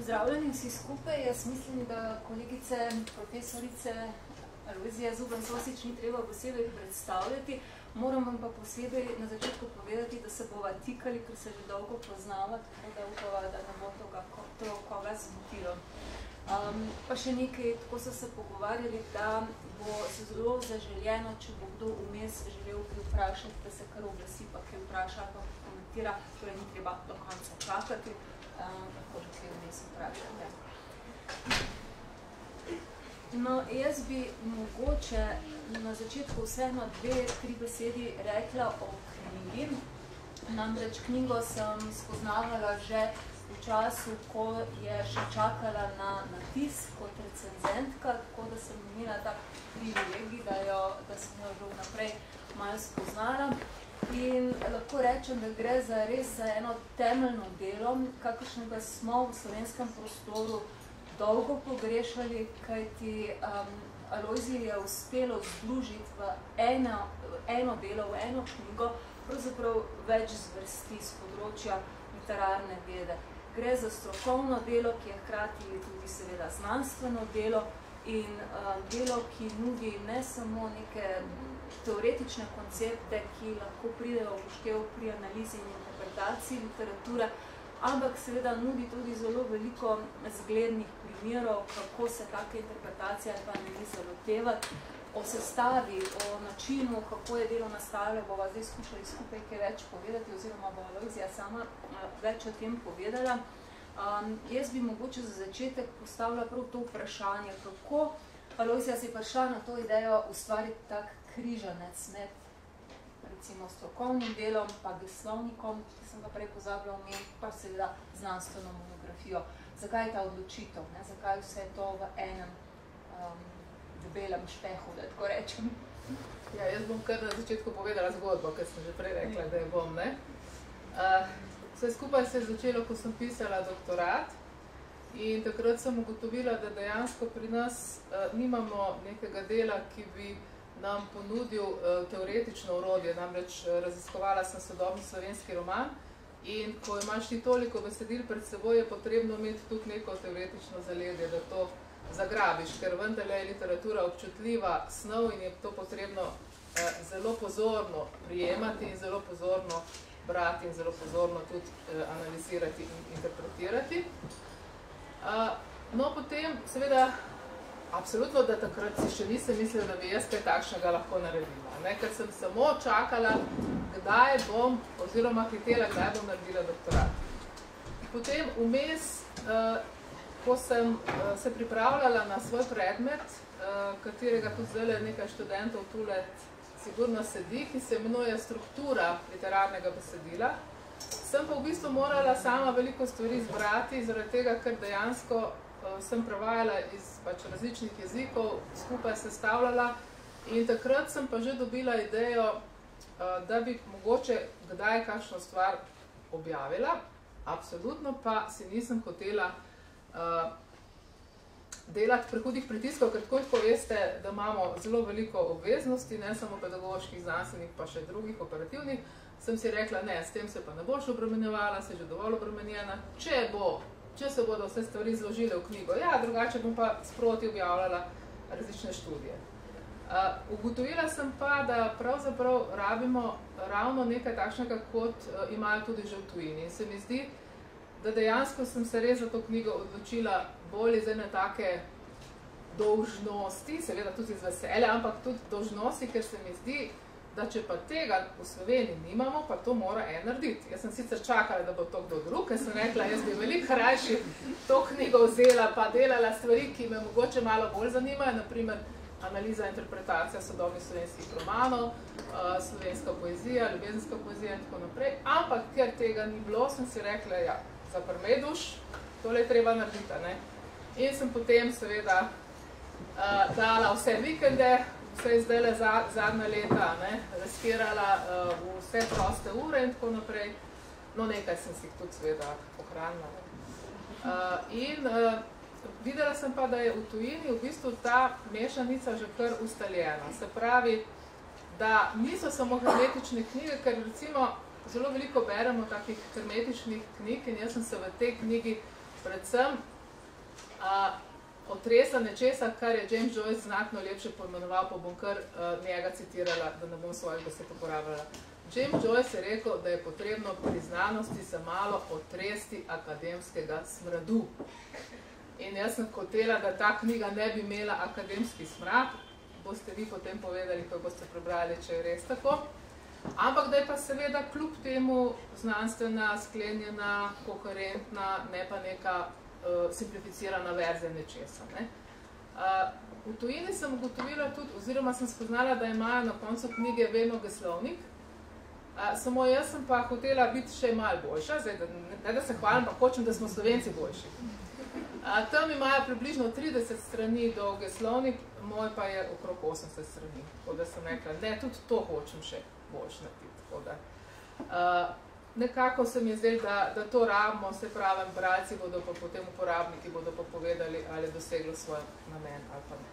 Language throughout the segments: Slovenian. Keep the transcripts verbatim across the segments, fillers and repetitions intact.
Pozdravljeni vsi skupaj. Jaz mislim, da kolegice, profesorice Alojzija Zuban-Sosič ni treba posebej predstavljati. Moram vam pa posebej na začetku povedati, da se bova tikali, ker se že dolgo poznava, tako da upava, da ne bo to koga zmotilo. Um, pa še nekaj, tako so se pogovarjali, da bo se zelo zaželjeno, če bo kdo vmes želel kaj vprašati, da se kar oglasi, pa kaj vpraša, pa komentira, torej ni treba do konca čakati, um, tako da kaj vmes vprašate. No, jaz bi mogoče na začetku vseeno dve, tri besedi rekla o knjigi. Namreč knjigo sem spoznavala že v času, ko je še čakala na natisk kot recenzentka, tako da sem imela tak privilegij, da, jo, da sem jo že vnaprej malo spoznala. In lahko rečem, da gre za res za eno temeljno delo, kakršnega smo v slovenskem prostoru dolgo pogrešali, kajti um, Alojziji je uspelo združiti v eno, eno delo, v eno knjigo, pravzaprav več zvrsti z področja literarne vede. Gre za strokovno delo, ki je hkrati tudi seveda znanstveno delo in uh, delo, ki nudi ne samo neke teoretične koncepte, ki lahko pridejo v poštev pri analizi in interpretaciji literature, ampak seveda nudi tudi zelo veliko zglednih primerov, kako se take interpretacije ali pa analize lotevati, o sestavi, o načinu, kako je delo nastavljalo, bova zdaj skušali skupaj kaj več povedati, oziroma bo Alojzija sama več o tem povedala. Um, jaz bi mogoče za začetek postavila prav to vprašanje, kako Alojzija si prišla na to idejo ustvariti tak križanec med recimo strokovnim delom, pa geslovnikom, ki sem ga prej pozabila omeniti, pa seveda znanstveno monografijo. Zakaj je ta odločitev? Ne? Zakaj vse to v enem um, debelem špehu, da tako rečem? Ja, jaz bom kar na začetku povedala zgodbo, ker sem že prej rekla, da je bom, ne? Uh, vse skupaj se je začelo, ko sem pisala doktorat in takrat sem ugotovila, da dejansko pri nas uh, nimamo nekega dela, ki bi nam ponudil uh, teoretično orodje, namreč uh, raziskovala sem sodobni slovenski roman in ko imaš ti toliko besedil pred seboj, je potrebno imeti tukaj neko teoretično zaledje, da to zagrabiš, ker vendarle je literatura občutljiva snov in je to potrebno uh, zelo pozorno prijemati in zelo pozorno brati in zelo pozorno tudi uh, analizirati in interpretirati. Uh, no, potem seveda absolutno, da takrat si še nisem mislila, da bi jaz kaj takšnega lahko naredila, ne? Ker sem samo čakala, kdaj bom, oziroma hitela, kdaj bom naredila doktorat. Potem vmes, uh, ko sem uh, se pripravljala na svoj predmet, uh, katerega tudi zdaj nekaj študentov tule sigurno sedi, ki se imenuje struktura literarnega besedila, sem pa v bistvu morala sama veliko stvari zbrati, zaradi tega, ker dejansko sem prevajala iz pač različnih jezikov, skupaj sestavljala in takrat sem pa že dobila idejo, da bi mogoče kdaj kakšno stvar objavila, absolutno pa si nisem hotela uh, delati prehudih pritiskov, ker tako ko veste, da imamo zelo veliko obveznosti, ne samo pedagoških, znanstvenih, pa še drugih operativnih, sem si rekla, ne, s tem se pa ne boš obremenjevala, se že dovolj obremenjena, če bo če se bodo vse stvari zložile v knjigo. Ja, drugače bom pa sproti objavljala različne študije. Uh, ugotovila sem pa, da pravzaprav rabimo ravno nekaj takšnega, kot uh, imajo tudi že v tujini. In se mi zdi, da dejansko sem se res za to knjigo odločila bolj iz ene take dolžnosti, seveda tudi iz veselja, ampak tudi dolžnosti, ker se mi zdi, da če pa tega v Sloveniji nimamo, pa to mora en narediti. Jaz sem sicer čakala, da bo to kdo drug, ker sem rekla, jaz bi veliko rajši to knjigo vzela, pa delala stvari, ki me mogoče malo bolj zanimajo, naprimer analiza, interpretacija sodobnih slovenskih romanov, uh, slovenska poezija, ljubezenska poezija in tako naprej. Ampak, ker tega ni bilo, sem si rekla, ja, zaprmej duš, tole je treba narediti, ne? In sem potem seveda uh, dala vse vikende, vse je zdaj le zadnja leta, ne, riskirala uh, v vse proste ure in tako naprej. No, nekaj sem si tudi seveda pohranila. Uh, in uh, videla sem pa, da je v tujini v bistvu ta mešanica že kar ustaljena. Se pravi, da niso samo hermetične knjige, ker recimo zelo veliko beremo takih hermetičnih knjig in jaz sem se v tej knjigi predvsem a, otresa nečesa, kar je James Joyce znatno lepše pojmenoval, pa bom kar uh, njega citirala, da ne bom svojih besed uporabljala. James Joyce je rekel, da je potrebno pri znanosti se malo otresti akademskega smradu. In jaz sem hotela, da ta knjiga ne bi imela akademski smrad, boste vi potem povedali, ko boste prebrali, če je res tako. Ampak da je pa seveda kljub temu znanstvena, sklenjena, koherentna, ne pa neka uh, simplificirana verzija nečesa. Ne? Uh, v tujini sem ugotovila tudi, oziroma sem spoznala, da imajo na koncu knjige vedno geslovnik, uh, samo jaz sem pa hotela biti še malo boljša, zdaj, da, ne da se hvalim, pa hočem, da smo Slovenci boljši. Uh, tam imajo približno trideset strani dolg geslovnik, moj pa je okrog osemdeset strani, tako da sem rekla, ne, tudi to hočem še boljš narediti. Tako da, uh, nekako se mi je zdelo, da, da to rabimo, se pravim, bralci bodo pa potem uporabniki bodo pa povedali, ali je doseglo svoj namen ali pa ne.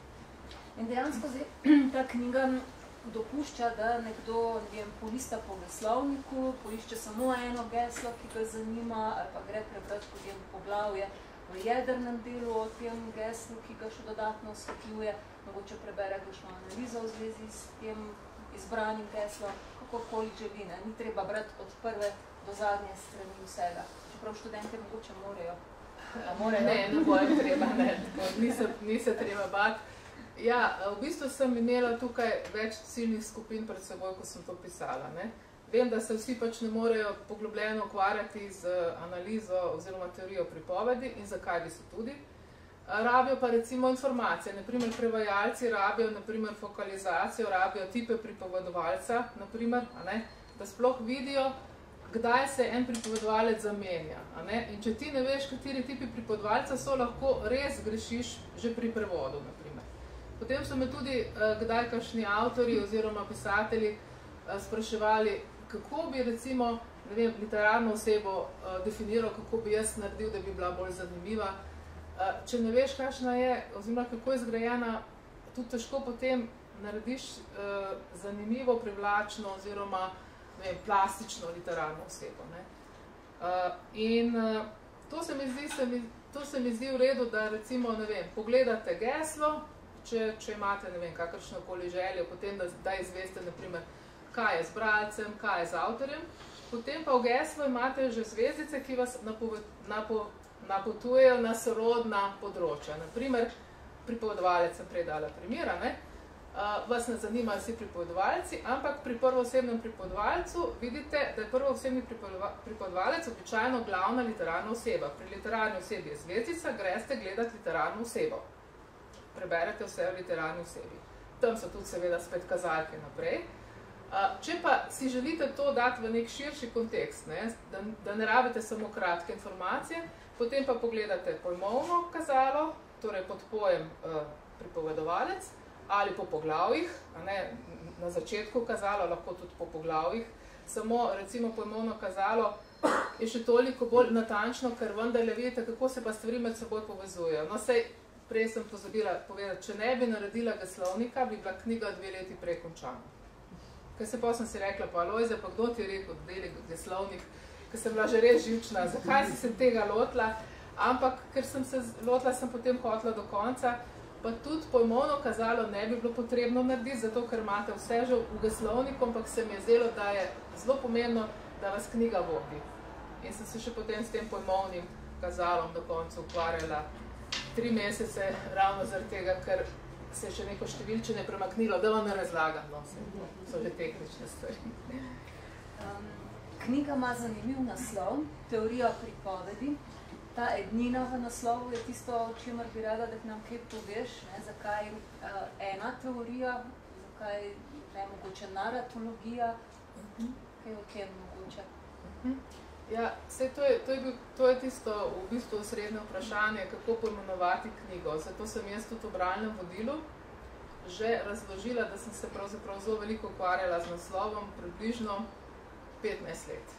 In dejansko zdaj, ta knjiga dopušča, da nekdo njem polista po geslovniku, poišče samo eno geslo, ki ga zanima, ali pa gre prebrati potem poglavje v jedrnem delu o tem geslu, ki ga še dodatno osvetljuje, mogoče prebere kakšno analizo v zvezi s tem izbranim geslom, kakorkoli želi, ne? Ni treba brati od prve do zadnje strani vsega. Čeprav študente mogoče morajo. morajo. Ne, ne bojo treba, ne. Ni se, ni se treba bati. Ja, v bistvu sem imela tukaj več ciljnih skupin pred seboj, ko sem to pisala. Ne? Vem, da se vsi pač ne morejo poglobljeno ukvarjati z analizo oziroma teorijo pripovedi in zakaj bi se tudi. Rabijo pa recimo informacije, naprimer prevajalci rabijo naprimer fokalizacijo, rabijo tipe pripovedovalca, naprimer, a ne, da sploh vidijo, kdaj se en pripovedovalec zamenja. A ne? In če ti ne veš, kateri tipi pripovedovalca so, lahko res grešiš že pri prevodu, naprimer. Potem so me tudi kdaj kakšni avtori oziroma pisatelji spraševali, kako bi recimo, ne vem, literarno osebo definiral, kako bi jaz naredil, da bi bila bolj zanimiva. Če ne veš, kakšna je, oziroma kako je zgrajena, tudi težko potem narediš uh, zanimivo, privlačno oziroma ne vem, plastično literarno osebo. Ne? Uh, in uh, to, se mi zdi, se mi, to se mi zdi v redu, da recimo, ne vem, pogledate geslo, če, če imate, ne vem, kakršnokoli željo, potem da, da izveste, naprimer, kaj je z bralcem, kaj je z avtorjem, potem pa v geslo imate že zvezdice, ki vas napove, napo, napotujejo na sorodna področja. Naprimer, pripovedovalec sem prej dala primera, ne? Uh, vas ne zanimajo vsi pripovedovalci, ampak pri prvoosebnem pripovedovalcu vidite, da je prvoosebni pripovedovalec običajno glavna literarna oseba. Pri literarni osebi je zvezdica, greste gledati literarno osebo. Preberete vse v literarni osebi. Tam so tudi seveda spet kazalke naprej. Uh, če pa si želite to dati v nek širši kontekst, ne? Da, da ne rabite samo kratke informacije, potem pa pogledate pojmovno kazalo, torej pod pojem uh, pripovedovalec, ali po poglavjih, a ne, na začetku kazalo, lahko tudi po poglavjih. Samo recimo pojmovno kazalo je še toliko bolj natančno, ker vendarle vidite, kako se pa stvari med seboj povezujejo. No, sej prej sem pozabila povedati, če ne bi naredila geslovnika, bi bila knjiga dve leti prej končana. Ker se pa sem si rekla, pa Lojze, pa kdo ti je rekel, da deli geslovnik, ker sem bila že res živčna, zakaj si se tega lotila, ampak ker sem se lotila, sem potem hotela do konca, pa tudi pojmovno kazalo ne bi bilo potrebno narediti, zato ker imate vse že v geslovniku, ampak se mi je zdelo, da je zelo pomembno, da vas knjiga vodi. In sem se še potem s tem pojmovnim kazalom do konca ukvarjala tri mesece, ravno zaradi tega, ker se je še neko številčenje premaknilo, da vam ne razlagam, no, so že tehnične stvari. Um, knjiga ima zanimiv naslov, Teorija pripovedi. Ta ednina v naslovu je tisto, o čemer bi rada, da nam kaj poveš, ne, zakaj uh, ena teorija, zakaj ne mogoče naratologija, uh-huh. Kaj o tem mogoče? Uh-huh. Ja, sej to je, to, je bil, to je tisto v bistvu osrednje vprašanje, kako poimenovati knjigo. Zato sem jaz tudi v bralnem vodilu že razložila, da sem se pravzaprav zelo veliko ukvarjala z naslovom, približno petnajst let.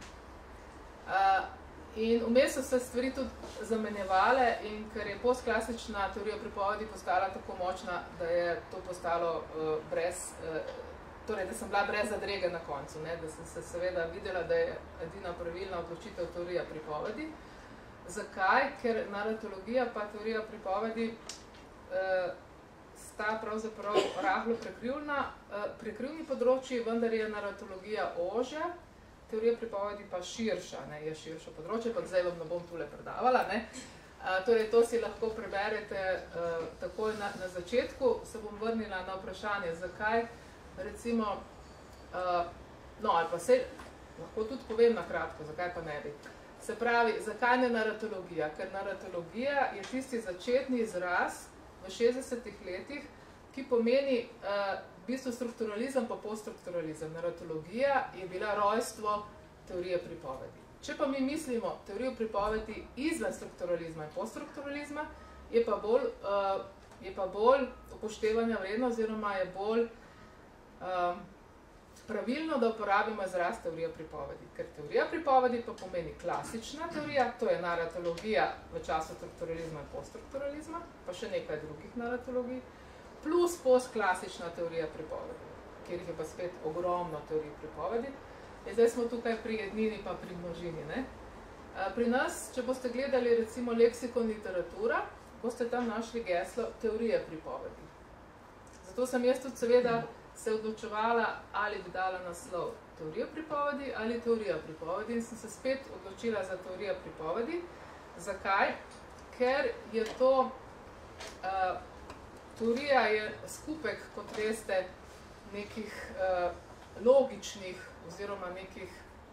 Uh, in vmes so se stvari tudi zamenjevale in ker je postklasična teorija pripovedi postala tako močna, da je to postalo uh, brez, uh, torej, da sem bila brez zadrege na koncu, ne? Da sem se seveda videla, da je edina pravilna odločitev teorija pripovedi. zakaj? Ker naratologija pa teorija pripovedi uh, sta pravzaprav rahlo prekrivna, uh, prekrivni področji, vendar je naratologija ožja, teorija pripovedi pa širša, ne, je širše področje, pa zdaj vam ne bom tule predavala, ne. Uh, torej, to si lahko preberete uh, takoj na, na začetku. Se bom vrnila na vprašanje, zakaj, recimo, uh, no, ali pa se, lahko tudi povem na kratko, zakaj pa ne bi. Se pravi, zakaj ne naratologija? Ker naratologija je tisti začetni izraz v šestdesetih letih, ki pomeni uh, v bistvu strukturalizem pa poststrukturalizem. Naratologija je bila rojstvo teorije pripovedi. Če pa mi mislimo teorijo pripovedi izven strukturalizma in poststrukturalizma, je pa bolj, uh, je pa bolj upoštevanja vredno oziroma je bolj um, pravilno, da uporabimo izraz teorija pripovedi. Ker teorija pripovedi pa pomeni klasična teorija, to je naratologija v času strukturalizma in poststrukturalizma, pa še nekaj drugih naratologij, plus postklasična teorija pripovedi, kjer je pa spet ogromno teorij pripovedi. In zdaj smo tukaj pri jednini pa pri množini. Ne? Pri nas, če boste gledali recimo leksikon literatura, boste tam našli geslo teorije pripovedi. Zato sem jaz tudi seveda se odločevala, ali bi dala naslov teorija pripovedi ali teorija pripovedi, in sem se spet odločila za teorija pripovedi. Zakaj? Ker je to, uh, teorija je skupek, kot veste, nekih uh, logičnih oziroma nekih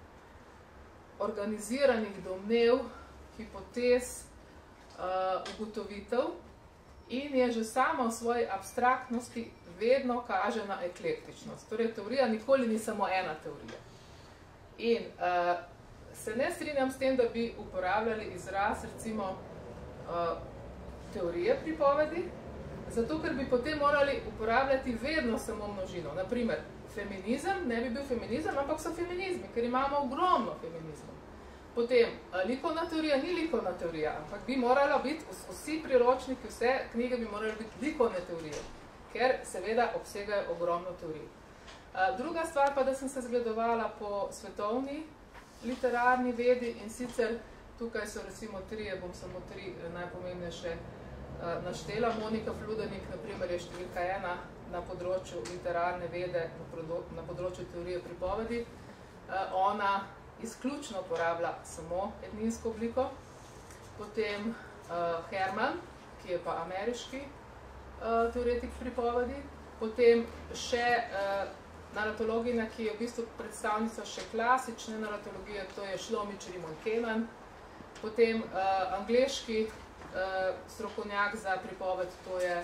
organiziranih domnev, hipotez, uh, ugotovitev, in je že sama v svoji abstraktnosti vedno kaže na eklektičnost. Torej, teorija nikoli ni samo ena teorija. In uh, se ne strinjam s tem, da bi uporabljali izraz, recimo, uh, teorije pripovedi, zato ker bi potem morali uporabljati vedno samo množino. Naprimer, feminizem ne bi bil feminizem, ampak so feminizmi, ker imamo ogromno feminizmov. Potem, likovna teorija ni likovna teorija, ampak bi morala biti, vsi priročniki, vse knjige bi morali biti likovne teorije, ker seveda obsegajo ogromno teorij. Druga stvar pa, da sem se zgledovala po svetovni literarni vedi, in sicer tukaj so recimo tri, bom samo tri najpomembnejše naštela. Monika Fludenik, na primer, je številka ena na področju literarne vede, na področju teorije pripovedi. Ona izključno uporablja samo edninsko obliko. Potem Herman, ki je pa ameriški teoretik pripovedi. Potem še naratologina, ki je v bistvu predstavnica še klasične naratologije, to je Šlomič Rimon Kenan. Potem angleški strokovnjak za pripoved, to je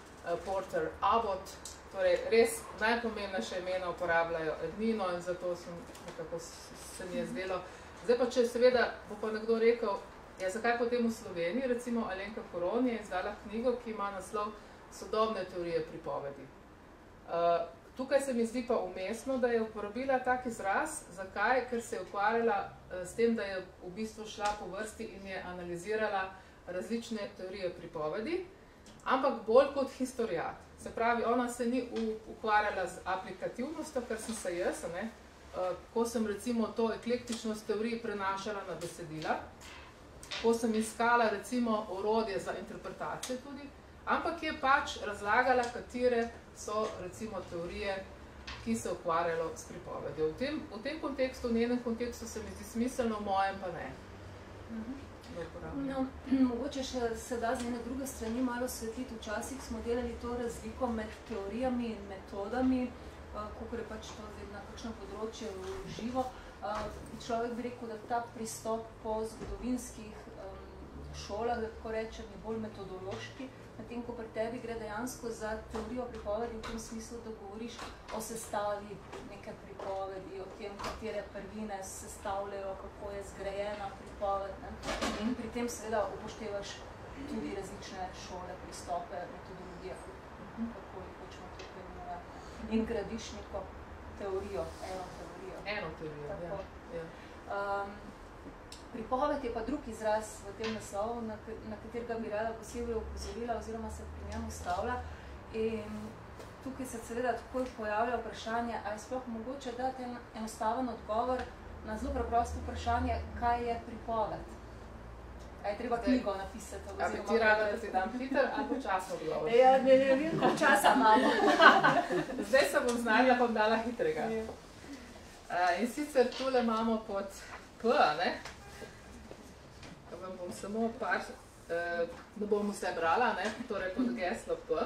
Porter Abbott. Torej, res najpomembnejše imena uporabljajo ednino in zato sem, nekako se mi je zdelo. Zdaj pa, če seveda bo pa nekdo rekel, ja, zakaj potem v Sloveniji, recimo Alenka Koron je izdala knjigo, ki ima naslov Sodobne teorije pripovedi. Uh, tukaj se mi zdi pa umestno, da je uporabila tak izraz. Zakaj? Ker se je ukvarjala uh, s tem, da je v bistvu šla po vrsti in je analizirala različne teorije pripovedi, ampak bolj kot historiat. Se pravi, ona se ni ukvarjala z aplikativnostjo, kar sem se jaz, ne, ko sem recimo to eklektičnost teorij prenašala na besedila, ko sem iskala recimo orodje za interpretacije tudi, ampak je pač razlagala, katere so recimo teorije, ki se ukvarjalo s pripovedjo. V tem, v tem kontekstu, v njenem kontekstu se mi zdi smiselno, v mojem pa ne. Mhm. No, mogoče še se da z ene druge strani malo svetliti. Včasih smo delali to razliko med teorijami in metodami, kakor je pač to na kakšno področje živo. Človek bi rekel, da ta pristop po zgodovinskih šolah, da tako rečem, je bolj metodološki, medtem ko pri tebi gre dejansko za teorijo pripovedi v tem smislu, da govoriš o sestavi neke pripovedi, o tem, katere prvine sestavljajo, kako je zgrajena pripoved. Ne? In pri tem seveda upoštevaš tudi različne šole, pristope, metodologije, kako jih hočemo tukaj imenovati. In gradiš neko teorijo, eno teorijo. Eno teorijo, ja. Um, Pripoved je pa drug izraz v tem naslovu, na, na katerega bi rada posebej upozorila oziroma se pri njem ustavlja. In tukaj se seveda takoj pojavlja vprašanje, ali sploh mogoče dati enostaven odgovor na zelo preprosto vprašanje, kaj je pripoved. A je treba knjigo napisati? A bi ti rada, da ti dam hiter ali počasno odgovor? Ja, ne, ne vem, koliko časa imamo. Zdaj se bom znala, pa bom dala hitrega. Uh, in sicer tule imamo pod P, ne? Vam bom samo par, uh, ne bom vse brala, ne? Torej pod geslo P.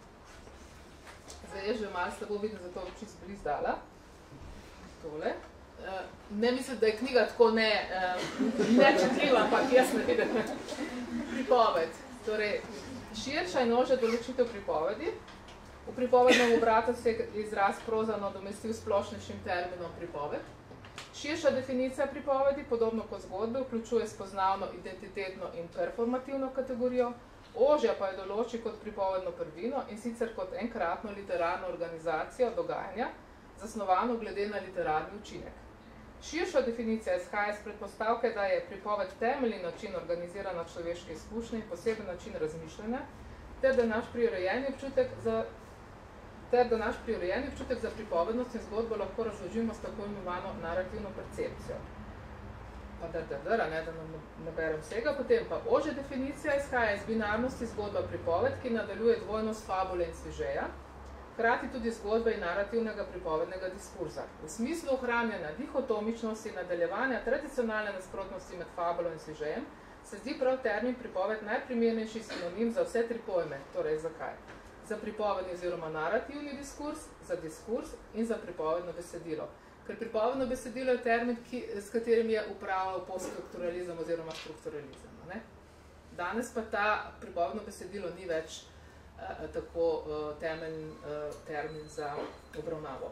Zdaj je že malo slabo vidim, zato bom čisto blizu dala. Tole. Uh, ne mislim, da je knjiga tako ne, uh, nečetljiva, ampak jaz ne vidim. Pripoved. Torej, širša in ožja določitev pripovedi. V pripovednem obratu se je izraz proza nadomestil splošnejšim terminom pripoved. Širša definicija pripovedi, podobno kot zgodbe, vključuje spoznavno, identitetno in performativno kategorijo, ožja pa je določi kot pripovedno prvino in sicer kot enkratno literarno organizacijo dogajanja, zasnovano glede na literarni učinek. Širša definicija izhaja iz predpostavke, da je pripoved temeljni način organizirana človeške izkušnje in poseben način razmišljanja, ter da naš prirojeni občutek za ter da naš prirojeni občutek za pripovednost in zgodbo lahko razložimo s tako imenovano narativno percepcijo. Pa da, da, da, ne, da ne berem vsega. Potem pa ožja definicija izhaja iz binarnosti zgodba pripoved, ki nadaljuje dvojnost fabule in svižeja, hkrati tudi zgodbe in narativnega pripovednega diskurza. V smislu ohranjanja dihotomičnosti in nadaljevanja tradicionalne nasprotnosti med fabulo in svižejem se zdi prav termin pripoved najprimernejši sinonim za vse tri pojme. Torej, zakaj? Za pripovedni oziroma narativni diskurs, za diskurs in za pripovedno besedilo. Ker pripovedno besedilo je termin, ki, s katerim je upravljal poststrukturalizem oziroma strukturalizem. Ne? Danes pa ta pripovedno besedilo ni več eh, tako eh, temeljni eh, termin za obravnavo.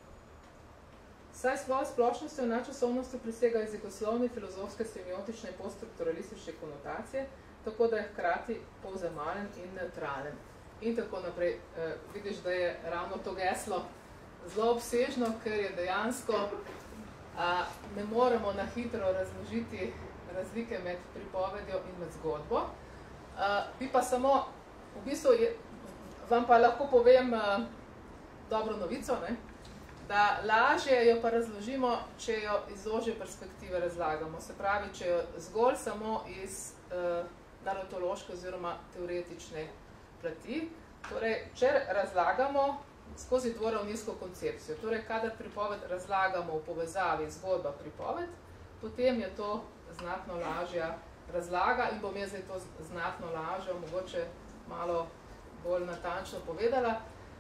Saj svojo splošnostjo in načasovnostjo prisega jezikoslovne, filozofske, semiotične in poststrukturalistične konotacije, tako da je hkrati povzemalen in neutralen. In tako naprej. E, vidiš, da je ravno to geslo zelo obsežno, ker je dejansko a, ne moremo na hitro razložiti razlike med pripovedjo in med zgodbo. A, bi pa samo, v bistvu je, vam pa lahko povem a, dobro novico, ne? Da lažje jo pa razložimo, če jo iz ožje perspektive razlagamo. Se pravi, če jo zgolj samo iz a, narratološke oziroma teoretične plati. Torej, če razlagamo skozi dvoravninsko koncepcijo, torej, kadar pripoved razlagamo v povezavi zgodba pripoved, potem je to znatno lažja razlaga in bom jaz zdaj to znatno lažja, mogoče malo bolj natančno povedala.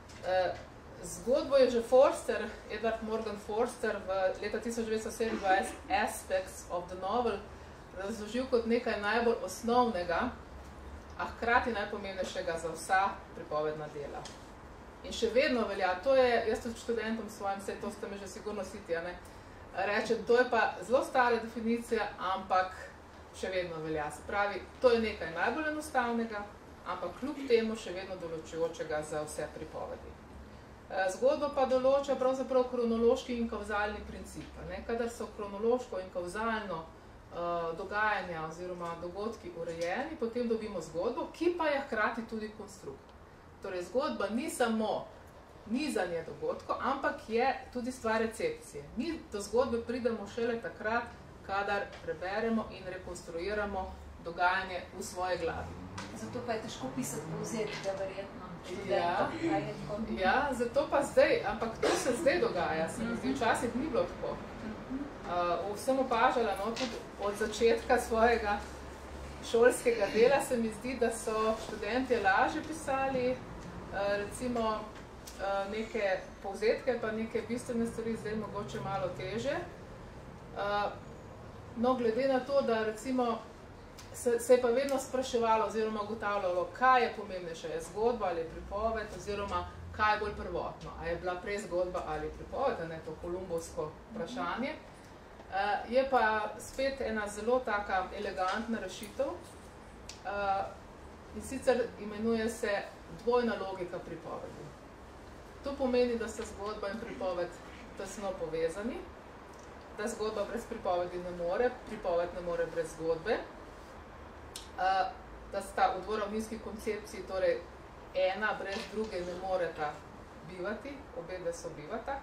Zgodbo je že Forster, Edward Morgan Forster v leta tisoč devetsto sedemindvajset Aspects of the Novel razložil kot nekaj najbolj osnovnega, a hkrati najpomembnejšega za vsa pripovedna dela. In še vedno velja, to je, jaz tudi študentom svojim, vse to ste me že sigurno siti, ne, rečem, to je pa zelo stara definicija, ampak še vedno velja. Se pravi, to je nekaj najbolj enostavnega, ampak kljub temu še vedno določujočega za vse pripovedi. Zgodba pa določa pravzaprav kronološki in kauzalni princip. Ne? Kadar so kronološko in kauzalno dogajanja oziroma dogodki urejeni, potem dobimo zgodbo, ki pa je hkrati tudi konstrukt. Torej, zgodba ni samo nizanje dogodkov, ampak je tudi stvar recepcije. Mi do zgodbe pridemo šele takrat, kadar preberemo in rekonstruiramo dogajanje v svoji glavi. Zato pa je težko pisati povzetke, verjetno. Ja, ja, zato pa zdaj, ampak to se zdaj dogaja, se mi zdi, včasih ni bilo tako. Uh, sem opažala, no, tudi od začetka svojega šolskega dela se mi zdi, da so študentje lažje pisali uh, recimo uh, neke povzetke, pa neke bistvene stvari, zdaj mogoče malo teže. Uh, no, glede na to, da recimo se, se je pa vedno spraševalo oziroma ugotavljalo, kaj je pomembnejša, je zgodba ali pripoved, oziroma kaj je bolj prvotno, a je bila prej zgodba ali pripoved, ne, to kolumbovsko vprašanje. Uh, je pa spet ena zelo taka elegantna rešitev uh, in sicer imenuje se dvojna logika pripovedi. To pomeni, da sta zgodba in pripoved tesno povezani, da zgodba brez pripovedi ne more, pripoved ne more brez zgodbe, uh, da sta v dvoravninski koncepciji, torej ena brez druge ne moreta bivati, obe da so bivata.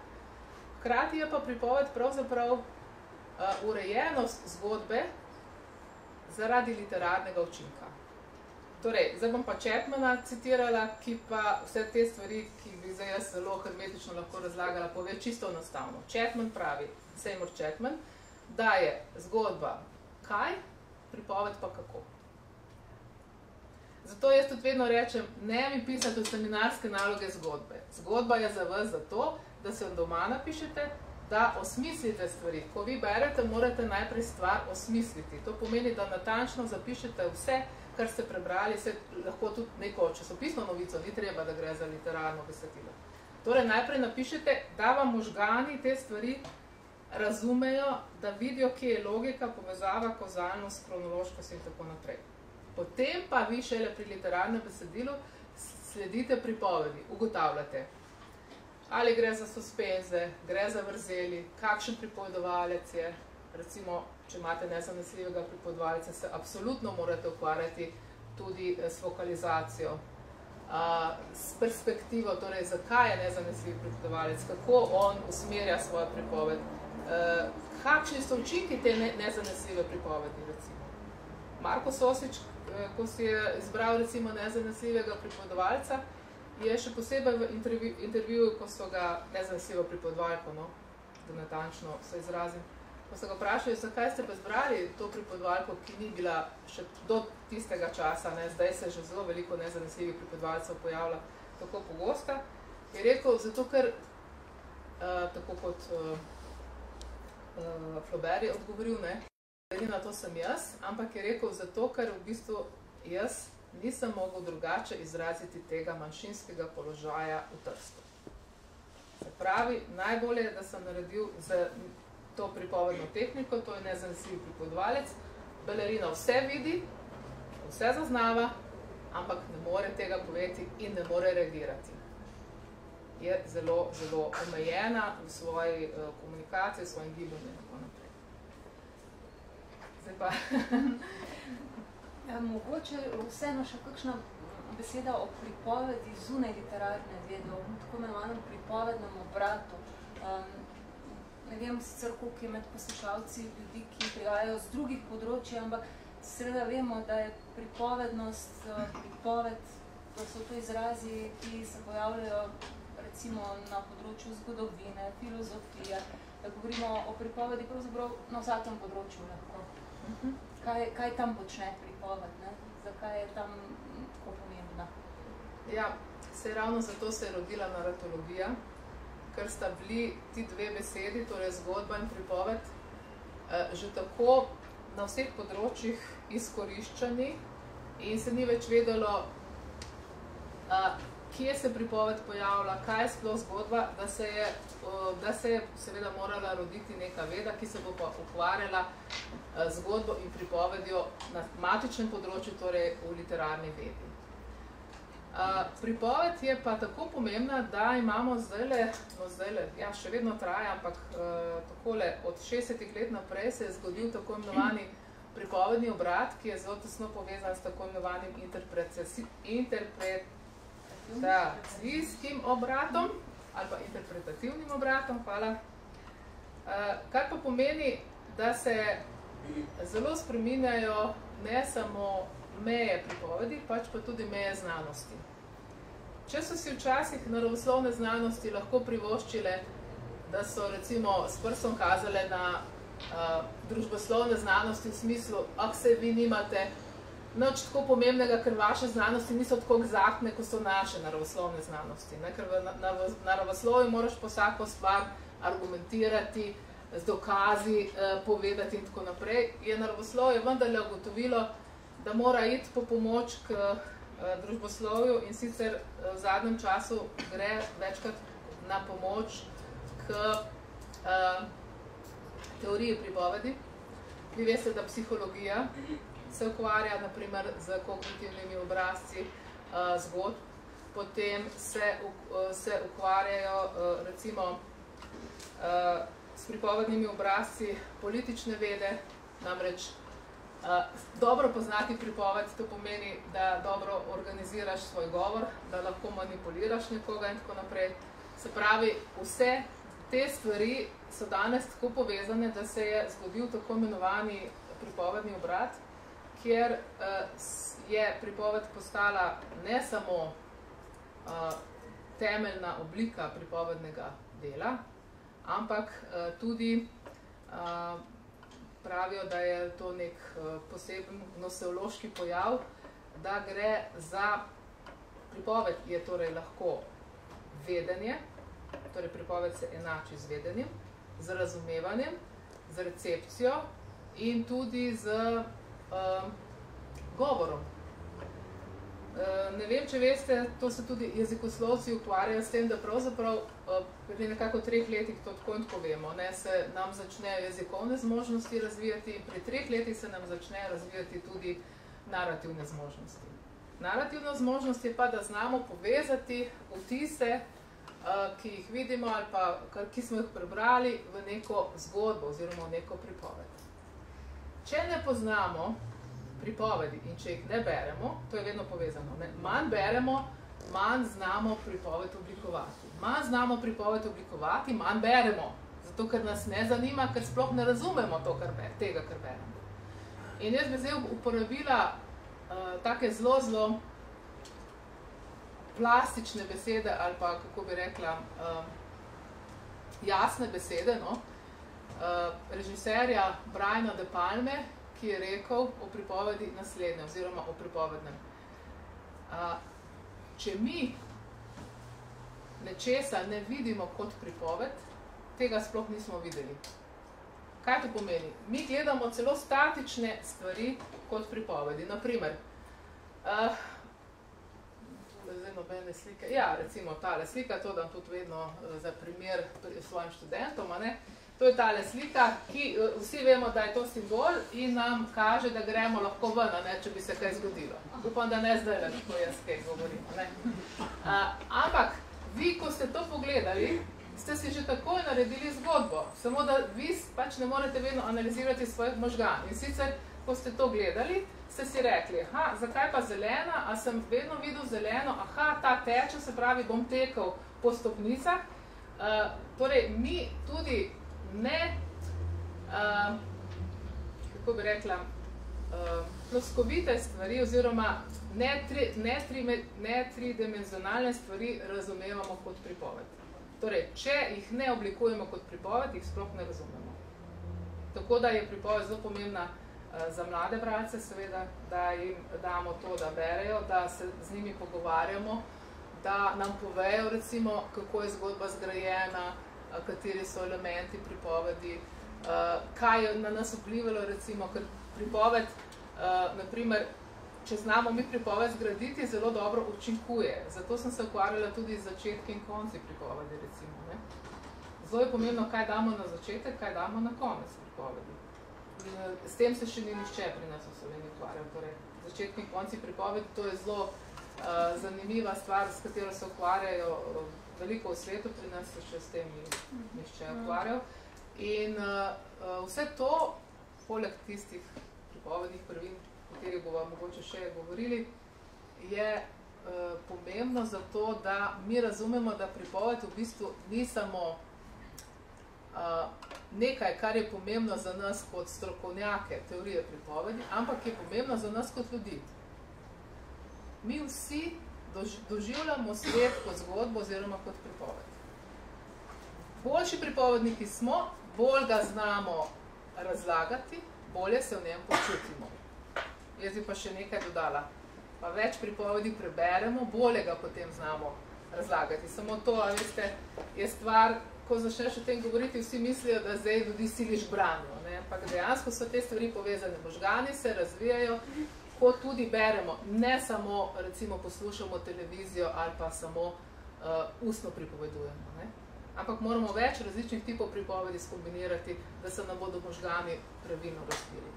Hkrati je pa pripoved pravzaprav Uh, urejenost zgodbe zaradi literarnega učinka. Torej, zdaj bom pa Chapmana citirala, ki pa vse te stvari, ki bi zdaj jaz zelo hermetično lahko razlagala, pove čisto enostavno. Chapman pravi, Seymour Chapman, da je zgodba kaj, pripoved pa kako. Zato jaz tudi vedno rečem, ne mi pisati v seminarske naloge zgodbe. Zgodba je za vas zato, da se doma napišete, da osmislite stvari. Ko vi berete, morate najprej stvar osmisliti. To pomeni, da natančno zapišete vse, kar ste prebrali, se lahko tudi neko časopisno novico, ni treba, da gre za literarno besedilo. Torej, najprej napišete, da vam možgani te stvari razumejo, da vidijo, kje je logika, povezava, kozalnost, kronološkost in tako naprej. Potem pa vi šele pri literarnem besedilu sledite pripovedi, ugotavljate, ali gre za suspenze, gre za vrzeli, kakšen pripovedovalec je, recimo, če imate nezanesljivega pripovedovalca, se absolutno morate ukvarjati tudi s fokalizacijo, s perspektivo, torej zakaj je nezanesljiv pripovedovalec, kako on usmerja svojo pripoved, kakšni so učinki te nezanesljive pripovedi, recimo. Marko Sosič, ko si je izbral recimo nezanesljivega pripovedovalca, je še posebej v intervjuju, ko so ga nezanesljivo pripovedovalko, no, da natančno se izrazim, ko so ga vprašali, zakaj ste pa izbrali to pripovedovalko, ki ni bila še do tistega časa, ne, zdaj se že zelo veliko nezanesljivih pripovedovalcev pojavlja tako pogosta, je rekel, zato ker, uh, tako kot uh, uh, Flaubert je odgovoril, ne, na to sem jaz, ampak je rekel zato, ker v bistvu jaz nisem mogel drugače izraziti tega manjšinskega položaja v Trstu. Se pravi, najbolje je, da sem naredil za to pripovedno tehniko, to je nezanesljiv pripovedovalec, balerina vse vidi, vse zaznava, ampak ne more tega povedati in ne more reagirati. Je zelo, zelo omejena v svoji uh, komunikaciji, v svojem gibanju in tako naprej. Zdaj pa... Ja, mogoče vseeno še kakšna beseda o pripovedi zunaj literarne vede, o tako imenovanem pripovednem obratu. Um, ne vem sicer, koliko je med poslušalci ljudi, ki prihajajo z drugih področij, ampak seveda vemo, da je pripovednost, pripoved, da so to izrazi, ki se pojavljajo recimo na področju zgodovine, filozofije, da govorimo o pripovedi pravzaprav na vsakem področju lahko. Uh-huh. Kaj, kaj tam počne pripoved, ne? Zakaj je tam tako pomembna? Ja, se ravno zato se je rodila naratologija, ker sta bili ti dve besedi, torej zgodba in pripoved, že tako na vseh področjih izkoriščani in se ni več vedelo, kje se pripoved pojavlja, kaj je sploh zgodba, da se je, da se je seveda morala roditi neka veda, ki se bo pa ukvarjala zgodbo in pripovedjo na matičnem področju, torej v literarni vedi. Pripoved je pa tako pomembna, da imamo zdajle, no zdajle, ja, še vedno traja, ampak takole od šestdesetih let naprej se je zgodil tako imenovani pripovedni obrat, ki je zelo tesno povezan s tako imenovanim interpretacijskim obratom ali pa interpretativnim obratom, hvala. Kar pa pomeni, da se zelo spreminjajo ne samo meje pripovedi, pač pa tudi meje znanosti. Če so si včasih naravoslovne znanosti lahko privoščile, da so recimo s prstom kazale na uh, družboslovne znanosti v smislu, ah, se vi nimate nič tako pomembnega, ker vaše znanosti niso tako egzaktne, kot so naše naravoslovne znanosti. Ne? Ker v naravoslovju moraš po vsako stvar argumentirati, z dokazi eh, povedati in tako naprej. Je naravoslovje vendarle ugotovilo, da mora iti po pomoč k eh, družboslovju in sicer eh, v zadnjem času gre večkrat na pomoč k eh, teoriji pripovedi. Vi veste, da psihologija se ukvarja naprimer z kognitivnimi obrazci uh, zgodb, potem se, uh, se ukvarjajo uh, recimo uh, s pripovednimi obrazci politične vede, namreč uh, dobro poznati pripoved, to pomeni, da dobro organiziraš svoj govor, da lahko manipuliraš nekoga in tako naprej. Se pravi, vse te stvari so danes tako povezane, da se je zgodil tako imenovani pripovedni obrat, kjer uh, je pripoved postala ne samo uh, temeljna oblika pripovednega dela, ampak uh, tudi uh, pravijo, da je to nek uh, poseben noseološki pojav, da gre za pripoved, je torej lahko vedenje, torej pripoved se enači z vedenjem, z razumevanjem, z recepcijo in tudi z uh, govorom. Uh, ne vem, če veste, to se tudi jezikoslovci ukvarjajo s tem, da pravzaprav uh, pri nekako treh letih, to tako in tako vemo, ne, se nam začnejo jezikovne zmožnosti razvijati in pri treh letih se nam začnejo razvijati tudi narativne zmožnosti. Narativna zmožnost je pa, da znamo povezati vtise, ki jih vidimo ali pa ki smo jih prebrali v neko zgodbo oziroma v neko pripoved. Če ne poznamo pripovedi in če jih ne beremo, to je vedno povezano, ne? Manj beremo, manj znamo pripoved oblikovati. Manj znamo pripoved oblikovati, manj beremo, zato ker nas ne zanima, ker sploh ne razumemo to, kar ber, tega, kar beremo. In jaz bi zdaj uporabila uh, take zelo, zelo plastične besede ali pa, kako bi rekla, uh, jasne besede, no? uh, režiserja Briana De Palme, ki je rekel o pripovedi naslednje, oziroma o pripovednem. Uh, če mi nečesa ne vidimo kot pripoved, tega sploh nismo videli. Kaj to pomeni? Mi gledamo celo statične stvari kot pripovedi. Naprimer, uh, zdaj nobene slike. Ja, recimo tale slika, to dam tudi vedno uh, za primer svojim študentom, a ne? To je tale slika, ki uh, vsi vemo, da je to simbol in nam kaže, da gremo lahko ven, a ne, če bi se kaj zgodilo. Upam, da ne zdaj, da ko jaz kaj govorim, a ne? Uh, ampak, vi, ko ste to pogledali, ste si že takoj naredili zgodbo, samo da vi pač ne morete vedno analizirati svojih možgan. In sicer, ko ste to gledali, ste si rekli, aha, zakaj pa zelena, a sem vedno videl zeleno, aha, ta teče, se pravi, bom tekel po stopnicah. Uh, torej, mi tudi ne, uh, kako bi rekla, uh, ploskovite stvari oziroma ne, tri, ne, tri, ne tridimenzionalne stvari razumevamo kot pripoved. Torej, če jih ne oblikujemo kot pripoved, jih sploh ne razumemo. Tako da je pripoved zelo pomembna uh, za mlade bralce, seveda, da jim damo to, da berejo, da se z njimi pogovarjamo, da nam povejo, recimo, kako je zgodba zgrajena, uh, kateri so elementi pripovedi, uh, kaj je na nas vplivalo, recimo, ker pripoved, uh, naprimer, če znamo mi pripoved zgraditi, zelo dobro učinkuje. Zato sem se ukvarjala tudi z začetki in konci pripovedi, recimo. Ne? Zelo je pomembno, kaj damo na začetek, kaj damo na konec pripovedi. S tem se še ni nišče pri nas v Sloveniji ukvarjal. Torej, začetki in konci pripovedi, to je zelo uh, zanimiva stvar, s katero se ukvarjajo uh, veliko v svetu, pri nas se še s tem ni nišče ukvarjal. In uh, uh, vse to, poleg tistih pripovednih prvin, o katerih bomo mogoče še govorili, je uh, pomembno zato, da mi razumemo, da pripoved v bistvu ni samo uh, nekaj, kar je pomembno za nas kot strokovnjake teorije pripovedi, ampak je pomembno za nas kot ljudi. Mi vsi dož, doživljamo svet kot zgodbo oziroma kot pripoved. Boljši pripovedniki smo, bolj ga znamo razlagati, bolje se v njem počutimo. Jaz bi pa še nekaj dodala. Pa več pripovedi preberemo, bolje ga potem znamo razlagati. Samo to, a veste, je stvar, ko začneš o tem govoriti, vsi mislijo, da zdaj ljudi siliš branjo. Ne? Ampak dejansko so te stvari povezane. Možgani se razvijajo, ko tudi beremo. Ne samo, recimo, poslušamo televizijo ali pa samo uh, ustno pripovedujemo. Ne? Ampak moramo več različnih tipov pripovedi skombinirati, da se nam bodo možgani pravilno razvili.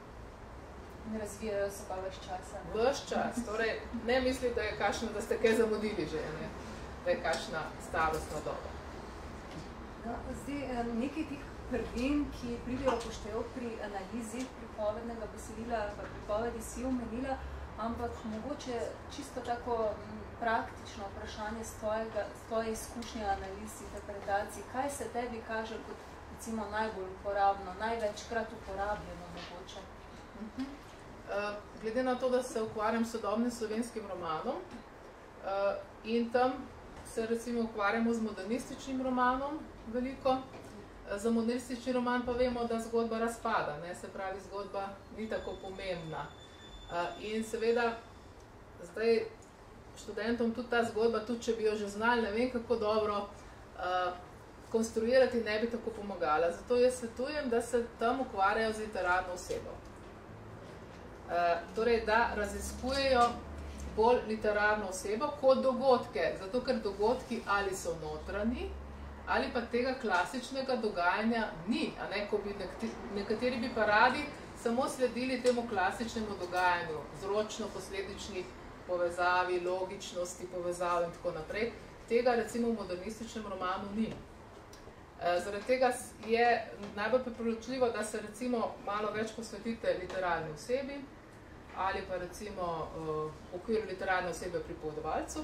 Ne razvijajo se pa več časa. Ne? Več čas. Torej, ne misli, da je kakšna, da ste kaj zamudili že, ne? Da je kakšna starostna doba. No, zdaj, nekaj tih prvin, ki pridejo poštev pri analizi pripovednega besedila ali pa pripovedi, si omenila, ampak mogoče čisto tako praktično vprašanje z tvojega, z tvoje izkušnje analiz, interpretacij. Kaj se tebi kaže kot, recimo, najbolj uporabno, največkrat uporabljeno mogoče? Uh-huh. glede na to, da se ukvarjam s sodobnim slovenskim romanom in tam se recimo ukvarjamo z modernističnim romanom veliko. Za modernistični roman pa vemo, da zgodba razpada, ne? Se pravi, zgodba ni tako pomembna. In seveda, zdaj študentom tudi ta zgodba, tudi če bi jo že znali, ne vem kako dobro konstruirati, ne bi tako pomagala. Zato jaz svetujem, da se tam ukvarjajo z literarno osebo. Torej, da raziskujejo bolj literarno osebo kot dogodke, zato ker dogodki ali so notranji, ali pa tega klasičnega dogajanja ni, a ne, ko bi nekateri bi pa radi samo sledili temu klasičnemu dogajanju, vzročno-posledičnih povezavi, logičnosti povezav in tako naprej. Tega recimo v modernističnem romanu ni. Zaradi tega je najbolj priporočljivo, da se recimo malo več posvetite literarni osebi ali pa recimo v okviru literarne osebe pripovedovalcu.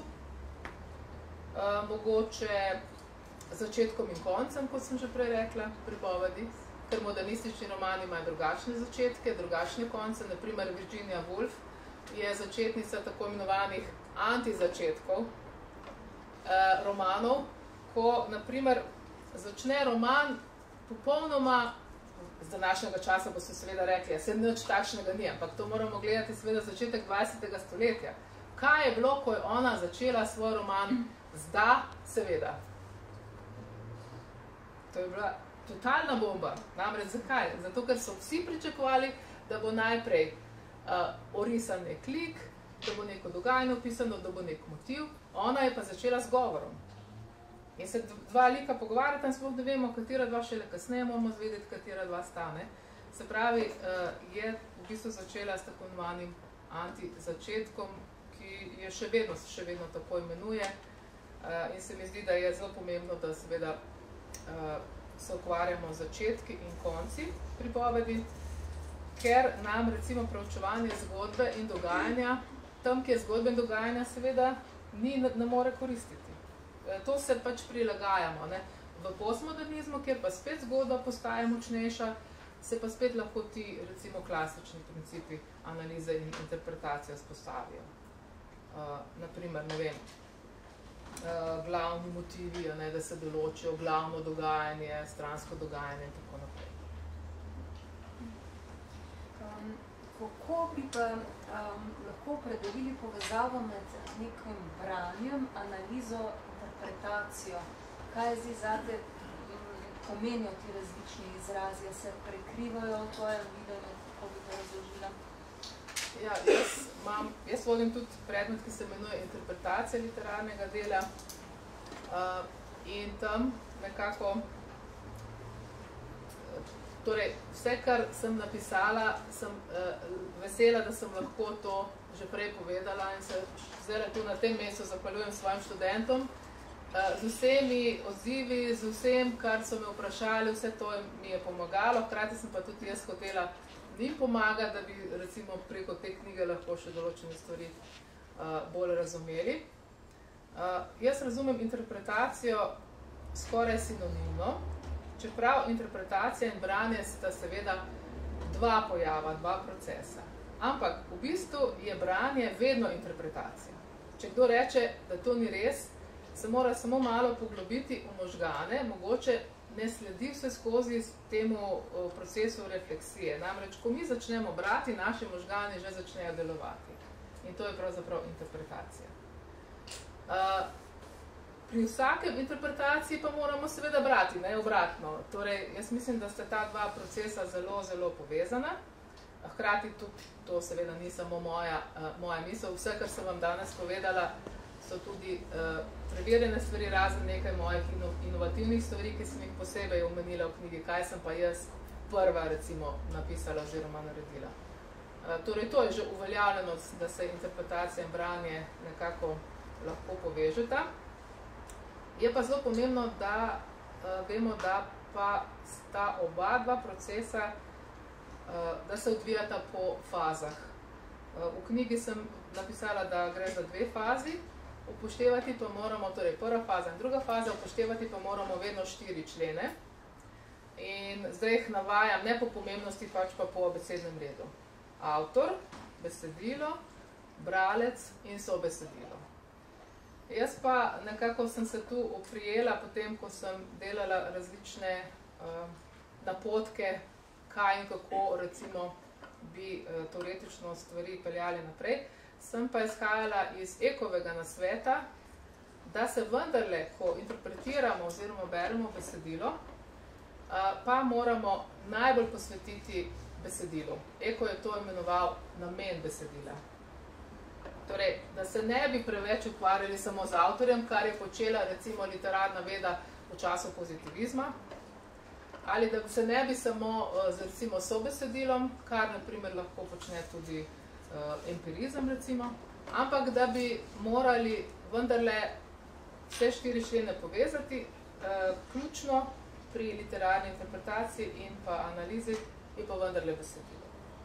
Mogoče začetkom in koncem, kot sem že prej rekla, pripovedi, ker modernistični romani imajo drugačne začetke, drugačne konce. Naprimer, Virginia Woolf je začetnica tako imenovanih antizačetkov romanov, ko, naprimer, začne roman popolnoma, z današnjega časa bo se seveda rekli, ja, se nič takšnega ni, ampak to moramo gledati seveda začetek dvajsetega stoletja. Kaj je bilo, ko je ona začela svoj roman Zda, seveda? To je bila totalna bomba. Namreč zakaj? Zato, ker so vsi pričakovali, da bo najprej uh, orisan nek lik, da bo neko dogajanje opisano, da bo nek motiv. Ona je pa začela z govorom. In se dva lika pogovarjata in sploh ne vemo, katera dva šele kasneje moramo zvedeti, katera dva stane. Se pravi, uh, je v bistvu začela s tako imenovanim antizačetkom, ki je še vedno, še vedno tako imenuje. Uh, in se mi zdi, da je zelo pomembno, da seveda uh, se ukvarjamo z začetki in konci pripovedi, ker nam recimo preučevanje zgodbe in dogajanja, tam, ki je zgodbe in dogajanja, seveda ni, ne more koristiti. To se pač prilagajamo, ne. V postmodernizmu, kjer pa spet zgodba postaja močnejša, se pa spet lahko ti, recimo, klasični principi analize in interpretacije vzpostavijo. Uh, naprimer, ne vem, uh, glavni motivi, ne, da se določijo glavno dogajanje, stransko dogajanje in tako naprej. Um, kako bi pa um, lahko opredelili povezavo med nekim branjem, analizo, interpretacijo? Kaj je zdaj zate pomenijo ti različni izrazi, se prekrivajo v tvojem videnju, kako bi to razložila? Ja, jaz, imam, jaz vodim tudi predmet, ki se imenuje interpretacija literarnega dela uh, in tam nekako, torej vse, kar sem napisala, sem uh, vesela, da sem lahko to že prej povedala in se zdaj tu na tem mestu zahvaljujem svojim študentom. Z vsemi odzivi, z vsem, kar so me vprašali, vse to mi je pomagalo, hkrati sem pa tudi jaz hotela njim pomagati, da bi recimo preko te knjige lahko še določene stvari uh, bolj razumeli. Uh, jaz razumem interpretacijo skoraj sinonimno, čeprav interpretacija in branje sta seveda dva pojava, dva procesa. Ampak v bistvu je branje vedno interpretacija. Če kdo reče, da to ni res, se mora samo malo poglobiti v možgane, mogoče ne sledi vse skozi temu procesu refleksije. Namreč, ko mi začnemo brati, naši možgani že začnejo delovati. In to je pravzaprav interpretacija. Uh, pri vsakem interpretaciji pa moramo seveda brati, ne obratno. Torej, jaz mislim, da sta ta dva procesa zelo, zelo povezana. Hkrati tudi to seveda ni samo moja, uh, moja misel. Vse, kar sem vam danes povedala, so tudi uh, preverjene stvari, razen nekaj mojih ino, inovativnih stvari, ki sem jih posebej omenila v knjigi, kaj sem pa jaz prva recimo napisala oziroma naredila. Uh, torej, to je že uveljavljeno, da se interpretacija in branje nekako lahko povežeta. Je pa zelo pomembno, da uh, vemo, da pa sta oba dva procesa, uh, da se odvijata po fazah. Uh, v knjigi sem napisala, da gre za dve fazi, upoštevati pa moramo, torej prva faza in druga faza, upoštevati pa moramo vedno štiri člene. In zdaj jih navajam ne po pomembnosti, pač pa po abecednem redu. avtor, besedilo, bralec in sobesedilo. Jaz pa nekako sem se tu oprijela potem, ko sem delala različne uh, napotke, kaj in kako recimo bi uh, teoretično stvari peljali naprej, sem pa izhajala iz Ekovega nasveta, da se vendarle, ko interpretiramo oziroma beremo besedilo, pa moramo najbolj posvetiti besedilu. Eko je to imenoval namen besedila. Torej, da se ne bi preveč ukvarjali samo z avtorjem, kar je počela recimo literarna veda v času pozitivizma, ali da se ne bi samo z recimo sobesedilom, kar na primer lahko počne tudi uh, empirizem recimo, ampak da bi morali vendarle vse štiri člene povezati, uh, ključno pri literarni interpretaciji in pa analizi je pa vendarle besedilo.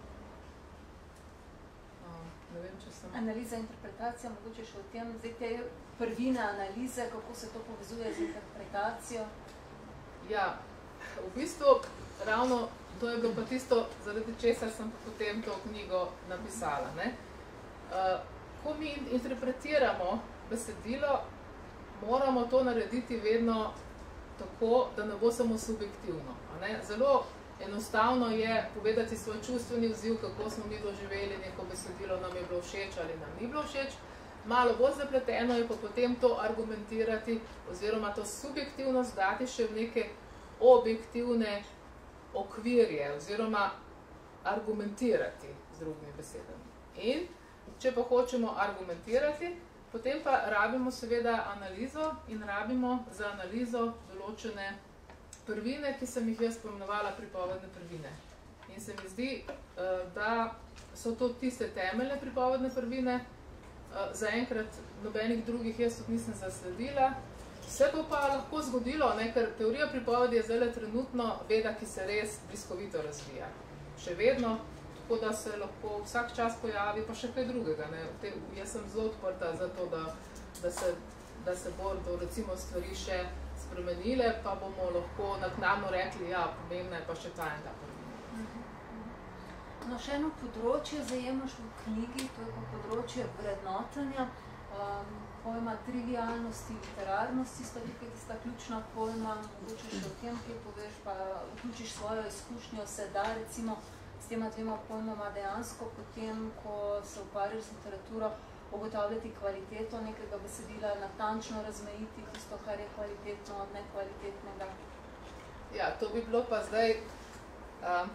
Uh, ne vem, če sem... Analiza, interpretacija, mogoče še o tem, zdaj te prvine analize, kako se to povezuje z interpretacijo? Ja, v bistvu ravno to je bilo pa tisto, zaradi česar sem potem to knjigo napisala. Ne? Uh, ko mi interpretiramo besedilo, moramo to narediti vedno tako, da ne bo samo subjektivno. A ne? Zelo enostavno je povedati svoj čustveni odziv, kako smo mi doživeli neko besedilo, nam je bilo všeč ali nam ni bilo všeč. Malo bolj zapleteno je pa potem to argumentirati oziroma to subjektivnost dati še v neke objektivne okvirje oziroma argumentirati z drugimi besedami. In če pa hočemo argumentirati, potem pa rabimo seveda analizo in rabimo za analizo določene prvine, ki sem jih jaz pojmenovala pripovedne prvine. In se mi zdi, da so to tiste temeljne pripovedne prvine, zaenkrat nobenih drugih jaz tudi nisem zasledila. Se bo pa lahko zgodilo, ne, ker teorija pripovedi je zdaj trenutno veda, ki se res bliskovito razvija. Še vedno, tako da se lahko vsak čas pojavi, pa še kaj drugega. Ne. Te, jaz sem zelo odprta za to, da, da se, da se bodo recimo stvari še spremenile, pa bomo lahko naknadno rekli, ja, pomembna je pa še ta in ta prvina. No, še eno področje zajemaš v knjigi, to je pa področje vrednotenja, um, pojma trivialnosti, literarnosti, sta tukaj tista ključna pojma, mogoče še o tem, ki poveš, pa vključiš svojo izkušnjo, se da recimo s tema dvema pojmama dejansko potem, ko se ukvarjaš z literaturo, ugotavljati kvaliteto nekega besedila, natančno razmejiti tisto, kar je kvalitetno od nekvalitetnega. Ja, to bi bilo pa zdaj um,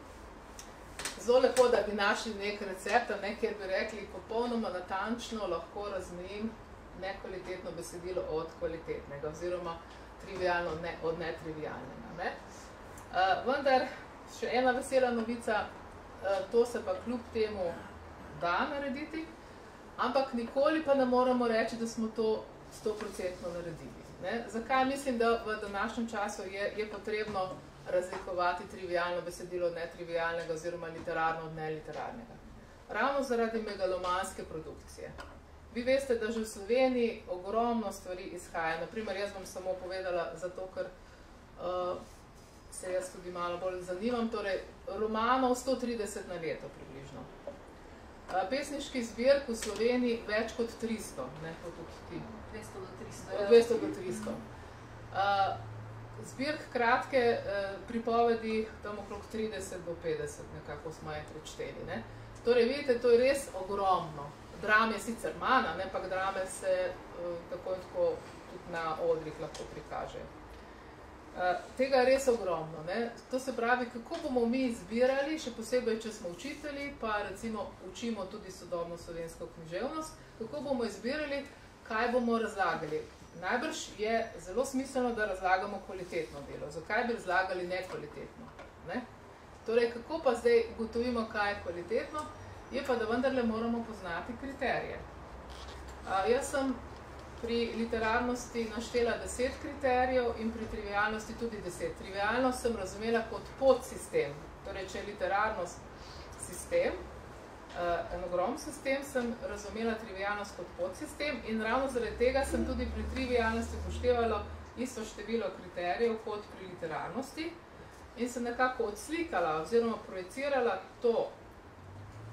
zelo lepo, da bi našli nek recept, ne, kjer bi rekli, popolnoma natančno lahko razmejim nekvalitetno besedilo od kvalitetnega, oziroma trivialno ne, od netrivialnega. Ne? Uh, vendar, še ena vesela novica, uh, to se pa kljub temu da narediti, ampak nikoli pa ne moramo reči, da smo to sto procentno naredili. Ne? Zakaj mislim, da v današnjem času je, je potrebno razlikovati trivialno besedilo od netrivialnega oziroma literarno od neliterarnega? Ravno zaradi megalomanske produkcije. Vi veste, da že v Sloveniji ogromno stvari izhaja. Naprimer, jaz bom samo povedala zato, ker uh, se jaz tudi malo bolj zanimam. Torej, romanov sto trideset na leto približno. Uh, pesniški zbirk v Sloveniji več kot tristo. Ne, ti. dvesto do tristo. Od dvesto do tristo. Uh, zbirk kratke uh, pripovedi tam okrog trideset do petdeset, nekako smo je prečteli. Ne. Torej, vidite, to je res ogromno. Drame sicer manj, ampak drame se uh, tako in tako tudi na odrih lahko prikaže. Uh, tega je res ogromno. Ne? To se pravi, kako bomo mi izbirali, še posebej, če smo učitelji, pa recimo učimo tudi sodobno slovensko književnost, kako bomo izbirali, kaj bomo razlagali. Najbrž je zelo smiselno, da razlagamo kvalitetno delo. Zakaj bi razlagali nekvalitetno? Ne? Torej, kako pa zdaj ugotovimo, kaj je kvalitetno? Je pa, da vendarle moramo poznati kriterije. A, jaz sem pri literarnosti naštela deset kriterijev in pri trivialnosti tudi deset. Trivialnost sem razumela kot podsistem. Torej, če je literarnost sistem, en ogrom sistem, sem razumela trivialnost kot podsistem in ravno zaradi tega sem tudi pri trivialnosti upoštevala isto število kriterijev kot pri literarnosti in sem nekako odslikala oziroma projecirala to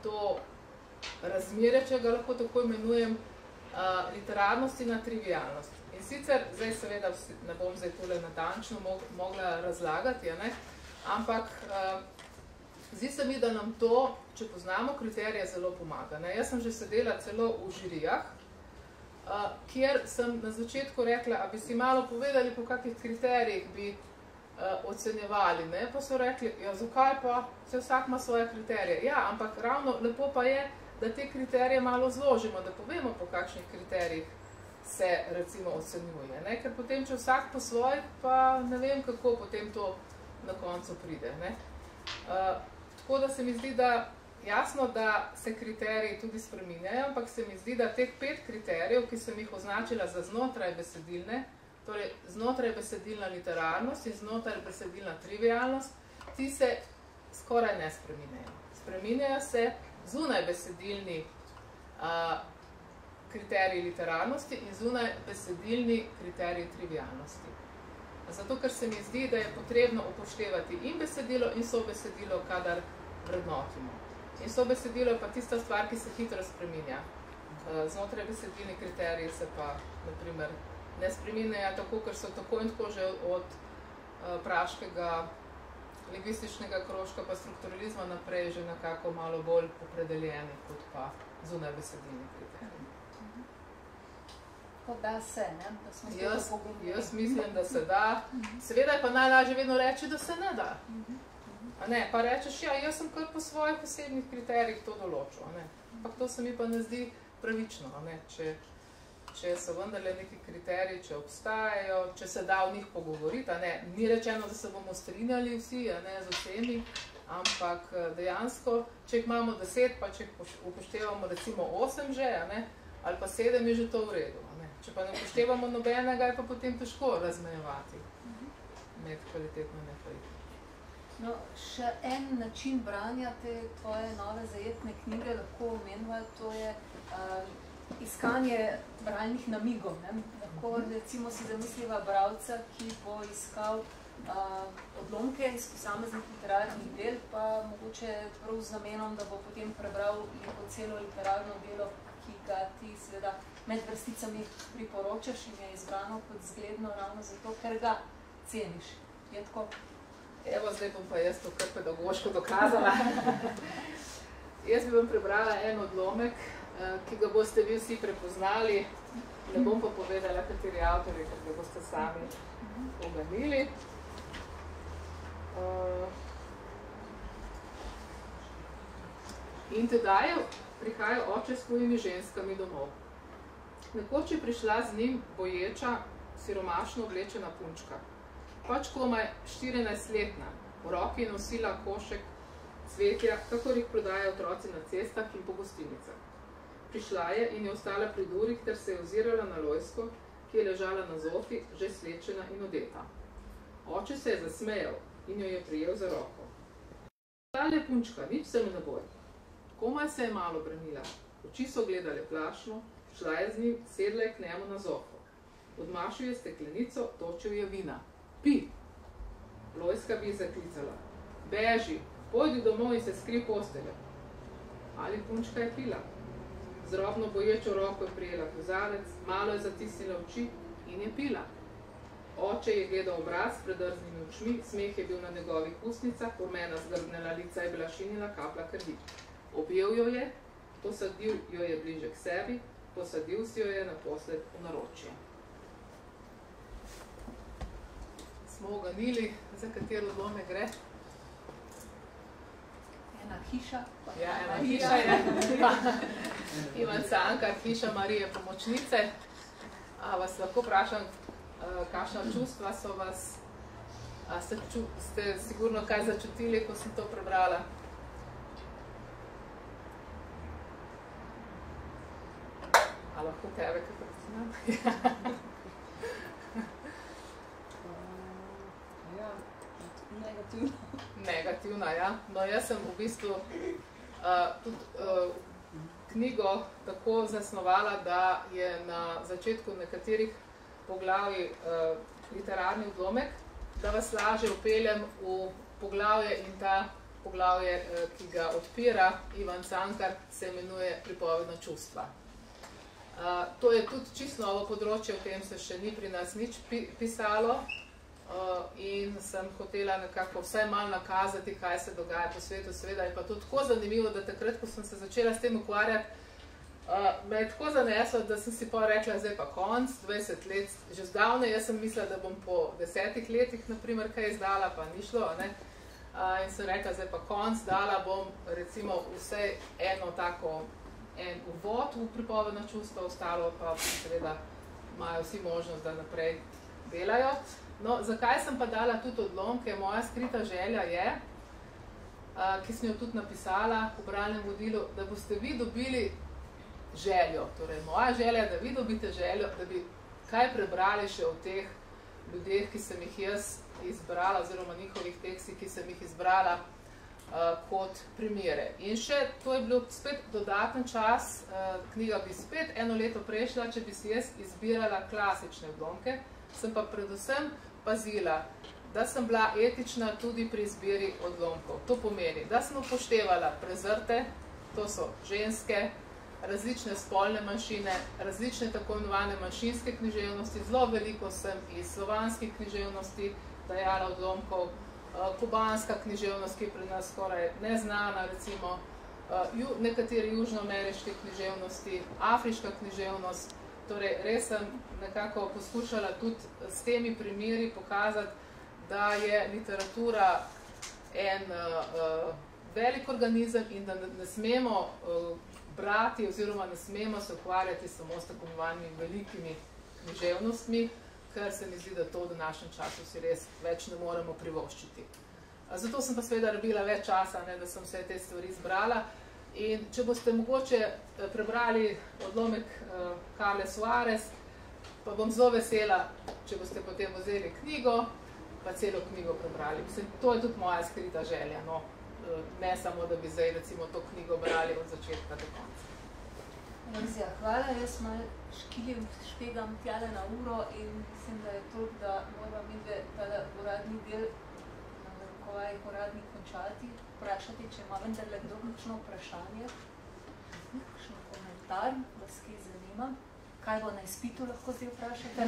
to razmerje, če ga lahko tako imenujem, literarnosti na trivialnost. In sicer, zdaj seveda ne bom zdaj tole natančno mogla razlagati, ne? Ampak zdi se mi, da nam to, če poznamo kriterije, zelo pomaga. Ne? Jaz sem že sedela celo v žirijah, kjer sem na začetku rekla, a bi si malo povedali, po kakih kriterijih bi ocenjevali, ne? Pa so rekli, ja, zakaj pa, se vsak ima svoje kriterije. Ja, ampak ravno lepo pa je, da te kriterije malo zložimo, da povemo, po kakšnih kriterijih se recimo ocenjuje. Ne? Ker potem, če vsak po svoj, pa ne vem, kako potem to na koncu pride. Ne? Uh, tako da se mi zdi, da jasno, da se kriteriji tudi spreminjajo, ampak se mi zdi, da teh pet kriterijev, ki sem jih označila za znotraj besedilne, torej znotraj besedilna literarnost in znotraj besedilna trivialnost, ti se skoraj ne spreminjajo. Spreminjajo se zunaj besedilni uh, kriteriji literarnosti in zunaj besedilni kriteriji trivialnosti. Zato, ker se mi zdi, da je potrebno upoštevati in besedilo in sobesedilo, kadar vrednotimo. In sobesedilo je pa tista stvar, ki se hitro spreminja. Znotraj besedilni kriteriji se pa, na primer, ne spreminjajo tako, ker so tako in tako že od praškega lingvističnega krožka pa strukturalizma naprej že nekako malo bolj opredeljeni, kot pa zunaj besedilni kriteriji. Kot da se, ne? Da smo jaz, jaz mislim, da se da. Seveda je pa najlažje vedno reči, da se ne da. A ne, pa rečeš, ja, jaz sem kar po svojih posebnih kriterijih to določil. A ne? Ampak to se mi pa ne zdi pravično. A ne? Če, če so vendarle neki kriteriji, če obstajajo, če se da v njih pogovoriti. A ne? Ni rečeno, da se bomo strinjali vsi, a ne, z vsemi, ampak dejansko, če jih imamo deset, pa če jih upoštevamo recimo osem že, a ne? Ali pa sedem, je že to v redu. Če pa ne upoštevamo nobenega, je pa potem težko razmejevati med kvalitetno in nekvalitetno. No, še en način branja te tvoje nove zajetne knjige lahko omenva, to je uh, iskanje bralnih namigov. Ne? Lahko recimo si zamisliva bralca, ki bo iskal uh, odlomke iz posameznih literarnih del, pa mogoče prav z namenom, da bo potem prebral neko celo literarno delo, ki ga ti seveda med vrsticami priporočaš in je izbrano kot zgledno ravno zato, ker ga ceniš. Je tako? Evo, zdaj bom pa jaz to kar pedagoško dokazala. Jaz bi vam prebrala en odlomek, ki ga boste vi vsi prepoznali. Ne bom pa povedala, kateri avtorji, ker ga boste sami omenili. In tedaj prihaja oče s svojimi ženskami domov. Nekoč je prišla z njim boječa, siromašno oblečena punčka. Pač komaj štirinajstletna, v roki je nosila košek cvetja, kakor jih prodajajo otroci na cestah in po gostinicah. Prišla je in je ostala pri durih, ter se je ozirala na Lojsko, ki je ležala na zofi, že slečena in odeta. Oče se je zasmejal in jo je prijel za roko. Stale punčka, nič se mi ne boj. Komaj se je malo branila, oči so gledale plašno, šla je z njim, sedla je k njemu na zofo. Odmašil je steklenico, točil je vina. Pi! Lojska bi zaklicala. Beži, pojdi domov in se skri posteljo. Ali punčka je pila? Z robno boječo roko je prijela kozarec, malo je zatisnila oči in je pila. Oče je gledal obraz s predrznimi očmi, smeh je bil na njegovih ustnicah, rumena zgrbnela lica je bila šinila kapla krvi. Objel jo je, posadil jo je bliže k sebi, posadil si jo je naposled v naročje. Smo oganili, za katero odlomek gre? Ena hiša. Ja, ena hiša je. Ivan Cankar, hiša Marije Pomočnice. A vas lahko vprašam, kakšna čustva so vas, a ste, ču, ste sigurno kaj začutili, ko sem to prebrala? A lahko tebe, kako znam? Ja, negativno. Negativna, ja. No, jaz sem v bistvu uh, tudi uh, knjigo tako zasnovala, da je na začetku nekaterih poglavij uh, literarni odlomek, da vas lažje vpeljem v poglavje in ta poglavje, ki ga odpira Ivan Cankar, se imenuje Pripovedna čustva. Uh, to je tudi čisto novo področje, o tem se še ni pri nas nič pi pisalo uh, in sem hotela nekako vsaj malo nakazati, kaj se dogaja po svetu. Seveda je pa to tako zanimivo, da takrat, ko sem se začela s tem ukvarjati, uh, me je tako zaneslo, da sem si pa rekla, zdaj pa konc, dvajset let, že zdavne, jaz sem mislila, da bom po desetih letih, naprimer, kaj izdala, pa ni šlo, ne? Uh, in sem rekla, zdaj pa konc, dala bom recimo vse eno tako en uvod v pripovedna čustva, ostalo pa seveda imajo vsi možnost, da naprej delajo. No, zakaj sem pa dala tudi odlomke? Moja skrita želja je, ki sem jo tudi napisala v bralnem vodilu, da boste vi dobili željo. Torej, moja želja je, da vi dobite željo, da bi kaj prebrali še o teh ljudeh, ki sem jih jaz izbrala, oziroma njihovih tekstih, ki sem jih izbrala Uh, kot primere. In še, to je bilo spet dodaten čas, uh, knjiga bi spet eno leto prešla, če bi si jaz izbirala klasične odlomke, sem pa predvsem pazila, da sem bila etična tudi pri izbiri odlomkov. To pomeni, da sem upoštevala prezrte, to so ženske, različne spolne manjšine, različne tako imenovane manjšinske književnosti, zelo veliko sem iz slovanskih književnosti dajala odlomkov, kubanska književnost, ki je pri nas skoraj neznana, recimo nekateri južnoameriške književnosti, afriška književnost. Torej, res sem nekako poskušala tudi s temi primeri pokazati, da je literatura en uh, velik organizem in da ne smemo uh, brati oziroma ne smemo se ukvarjati samo s tako imenovanimi velikimi književnostmi, ker se mi zdi, da to v današnjem času si res več ne moremo privoščiti. Zato sem pa seveda rabila več časa, ne, da sem vse te stvari izbrala. In če boste mogoče prebrali odlomek uh, Carle Soares, pa bom zelo vesela, če boste potem vzeli knjigo, pa celo knjigo prebrali. Mislim, to je tudi moja skrita želja, no. Ne samo, da bi zdaj recimo to knjigo brali od začetka do konca. Luzija, hvala. Jaz malo škilim, špegam tjale na uro in mislim, da je toliko, da moram midve tale uradni del, na narekovajih uradni končati, vprašati, če ima vendarle kdo kakšno vprašanje, kakšen komentar, vas kaj zanima. Kaj bo na izpitu lahko zdaj vprašate?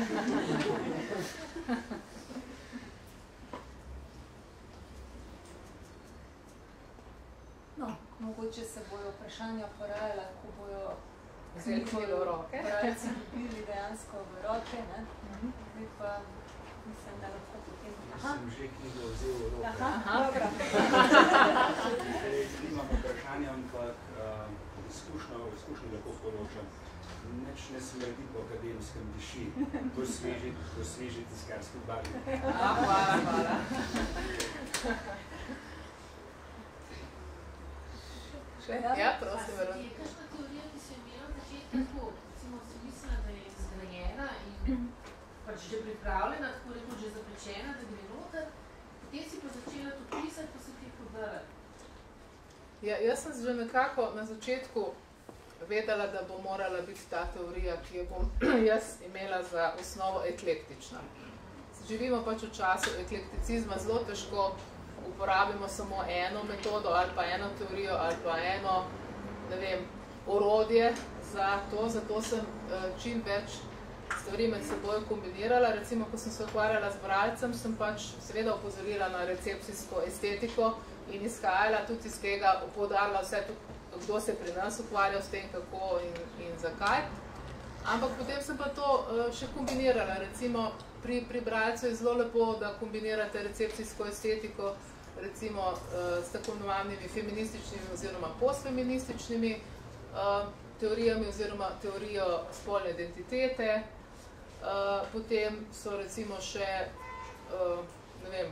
No, mogoče se bojo vprašanja porajala, ko bojo vzeli v roke. Bralci dobili dejansko v roke, ne? Zdaj pa mislim, da lahko potem... Aha. Sem že knjigo vzel v roke. Aha, dobro. Imam vprašanje, ampak izkušnjo lahko poročam. Neč ne smrdi po akademskem diši. To sveži tiskarski barvi. Hvala, hvala. Še? Ja, prosim, verujem. Je kakšna teorija, ki se je imela v začetku, recimo si mislila, da je zgrajena in pač že pripravljena, tako rekel, že zapečena, da gre noter, potem si pa začela to pisati, pa se ti podala. Ja, jaz sem že nekako na začetku vedela, da bo morala biti ta teorija, ki jo bom jaz imela za osnovo eklektična. Živimo pač v času eklekticizma, zelo težko uporabimo samo eno metodo ali pa eno teorijo ali pa eno, ne vem, orodje za to, zato sem čim več stvari med seboj kombinirala. Recimo, ko sem se ukvarjala z bralcem, sem pač seveda opozorila na recepcijsko estetiko in izhajala tudi iz tega, poudarila vse, kdo se pri nas ukvarjal s tem, kako in, in zakaj. Ampak potem sem pa to še kombinirala. Recimo, pri, pri bralcu je zelo lepo, da kombinirate recepcijsko estetiko recimo s tako imenovanimi feminističnimi oziroma postfeminističnimi teorijami oziroma teorijo spolne identitete. Potem so recimo še, ne vem,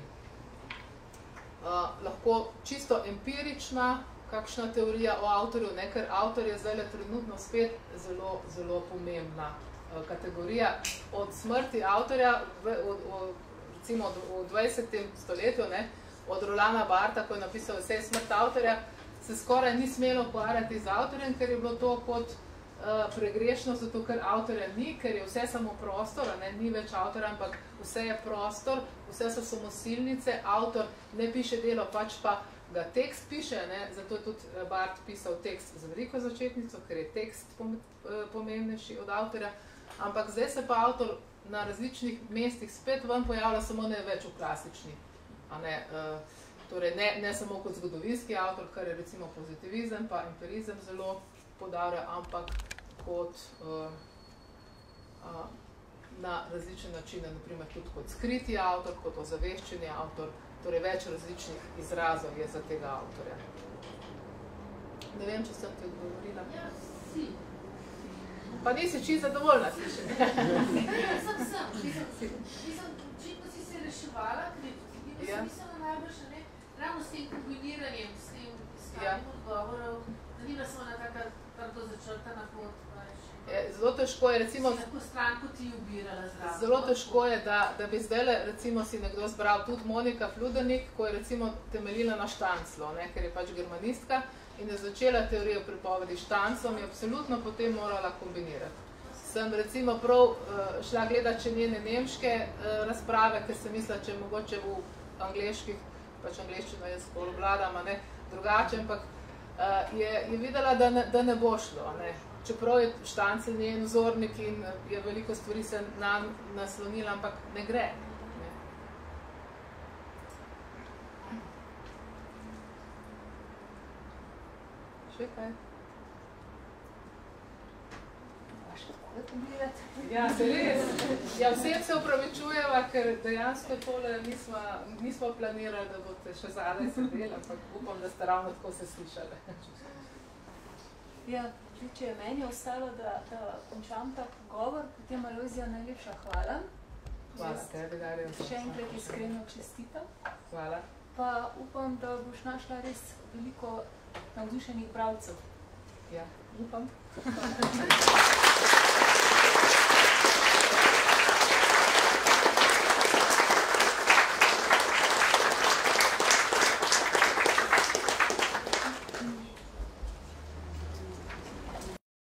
lahko čisto empirična kakšna teorija o avtorju, ne, ker avtor je zdaj trenutno spet zelo, zelo pomembna kategorija. Od smrti avtorja, v, od, od, recimo od, v dvajsetem stoletju, ne, od Rolanda Bartha, ko je napisal Vse smrt avtorja, se skoraj ni smelo ukvarjati z avtorjem, ker je bilo to kot uh, pregrešno, zato ker avtorja ni, ker je vse samo prostor, ne, ni več avtorja, ampak vse je prostor, vse so samosilnice, avtor ne piše delo, pač pa ga tekst piše, ne, zato je tudi Barth pisal tekst z veliko začetnico, ker je tekst pomembnejši od avtorja, ampak zdaj se pa avtor na različnih mestih spet ven pojavlja samo ne več v klasični. A ne, uh, torej ne, ne samo kot zgodovinski avtor, kar je recimo pozitivizem pa empirizem zelo podarja, ampak kot uh, uh, na različne načine, naprimer tudi kot skriti avtor, kot ozaveščeni avtor, torej več različnih izrazov je za tega avtorja. Ne vem, če sem te odgovorila. Ja, si. Pa nisi čisto zadovoljna, slišim. Ne, sem sem. Mislim, očitno si se reševala, ker je mislila najbrž, ne, ravno s tem kombiniranjem, s tem iskanjem odgovorov, da ni bila samo ena taka trdo začrtana pot. Zelo težko je, recimo, zelo težko je, da, da bi zdajle, recimo, si nekdo zbral tudi Monika Fludernik, ko je recimo temeljila na Štanclu, ne, ker je pač germanistka in je začela teorijo pripovedi Štanclom in absolutno potem morala kombinirati. Sem recimo prav uh, šla gledati še njene nemške uh, razprave, ker sem mislila, če mogoče v angleških, pač angleščino jaz bolj obvladam, ne, drugače, ampak uh, je, je videla, da ne, da ne bo šlo, ne. Čeprav je Štancl njen vzornik in je veliko stvari se nam naslonila, ampak ne gre. Ne. Še kaj? Ja, se res. Ja, vsem se upravičujeva, ker dejansko tole nismo, nismo planirali, da boste še zadaj sedeli, ampak upam, da ste ravno tako se slišali. Ja, če je meni ostalo, da, da končam ta pogovor, potem Alojzija najlepša hvala. Hvala tebi, Darja. Še enkrat iskreno čestitam. Hvala. Pa upam, da boš našla res veliko navdušenih bralcev. Ja, upam.